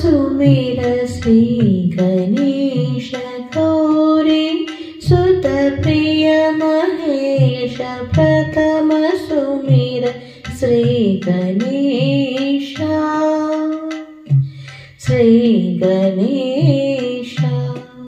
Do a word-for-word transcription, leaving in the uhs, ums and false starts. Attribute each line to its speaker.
Speaker 1: सुमिर श्री गणेश गौरी सुत प्रिय महेश प्रथम सुमिर श्री गणेश श्री गणेश।